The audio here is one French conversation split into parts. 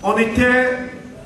On était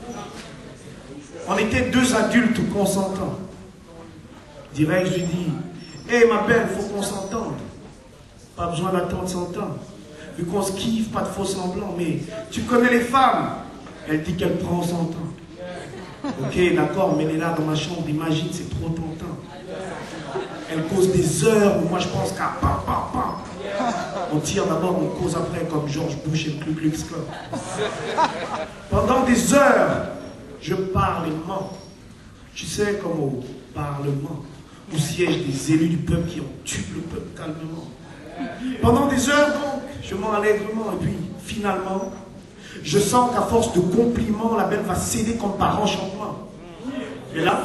deux adultes consentants. Direct, je lui dis, hé ma belle, il faut qu'on s'entende. Pas besoin d'attendre 100 ans. Vu qu'on se kiffe, pas de faux semblants. Mais tu connais les femmes. Elle dit qu'elle prend 100 ans. Ok, d'accord, mais elle est là dans ma chambre, imagine, c'est trop tentant. Elle cause des heures, moi je pense qu'à pam, pam, pam. On tire d'abord, on cause après, comme George Bush et le Ku Klux Klan. Pendant des heures, je parle et mens. Tu sais, comme au Parlement, où siègent des élus du peuple qui entubent le peuple calmement. Pendant des heures, donc, je mens allègrement, et puis, finalement, je sens qu'à force de compliments, la belle va céder comme par enchantement. Et là,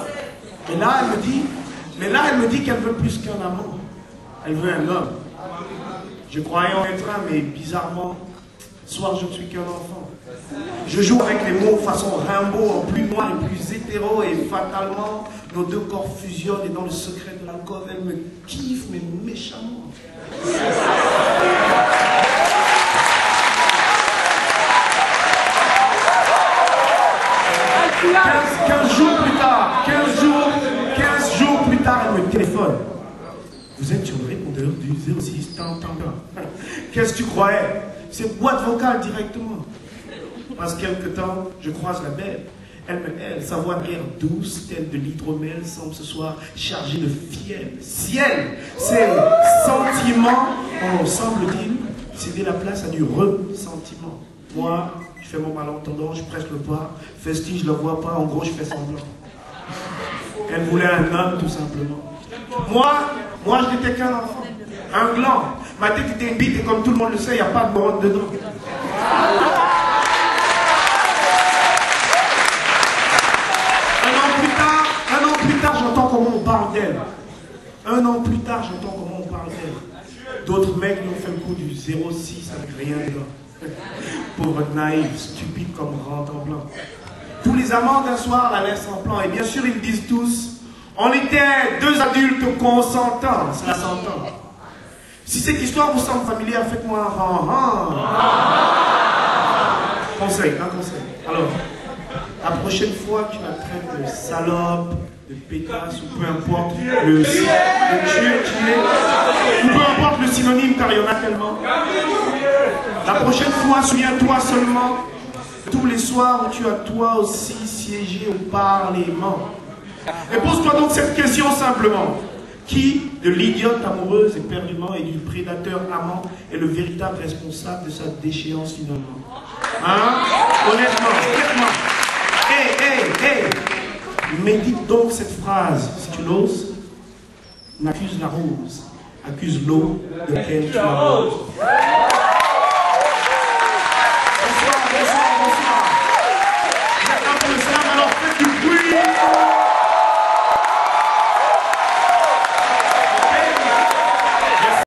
elle me dit qu'elle veut plus qu'un amant. Elle veut un homme. Je croyais en être un, mais bizarrement, ce soir, je ne suis qu'un enfant. Je joue avec les mots façon Rimbaud, en plus noir et plus hétéro, et fatalement, nos deux corps fusionnent, et dans le secret de l'alcôve, elle me kiffe, mais méchamment. 15 jours plus tard, elle me téléphone. Vous êtes sur le répondeur du 06, tant. Qu'est-ce que tu croyais? C'est boîte vocale directement. Passe quelque temps, je croise la belle. Elle, sa voix d'air douce, telle de l'hydromel, semble ce soir chargée de fiel. Ciel, c'est sentiment, semble-t-il, céder la place à du ressentiment. Moi, je fais mon malentendant, je presse le pas, festif, je ne le vois pas, en gros, je fais semblant. Elle voulait un homme, tout simplement. Moi, je n'étais qu'un enfant, un gland. Ma tête était une bite, et comme tout le monde le sait, il n'y a pas de borotte dedans. Un an plus tard, j'entends comment on parle d'elle. Un an plus tard, j'entends comment on parle d'elle. D'autres mecs lui ont fait le coup du 06 avec rien dedans. Pauvre naïf, stupide comme rentre en blanc. Tous les amants d'un soir la laissent en plan. Et bien sûr, ils disent tous, on était deux adultes consentants. Cela s'entend. Si cette histoire vous semble familière, faites-moi un conseil, un conseil. Alors, la prochaine fois que tu la traites de salope, de pétasse, ou peu importe le synonyme, car il y en a tellement. La prochaine fois, souviens-toi seulement tous les soirs où tu as toi aussi siégé au Parlement. Et pose-toi donc cette question simplement. Qui de l'idiote amoureuse éperdument et du prédateur amant est le véritable responsable de sa déchéance finalement? Hein? Honnêtement. Hey. Médite donc cette phrase, si tu l'oses. N'accuse la rose, accuse l'eau de laquelle tu l'arroses.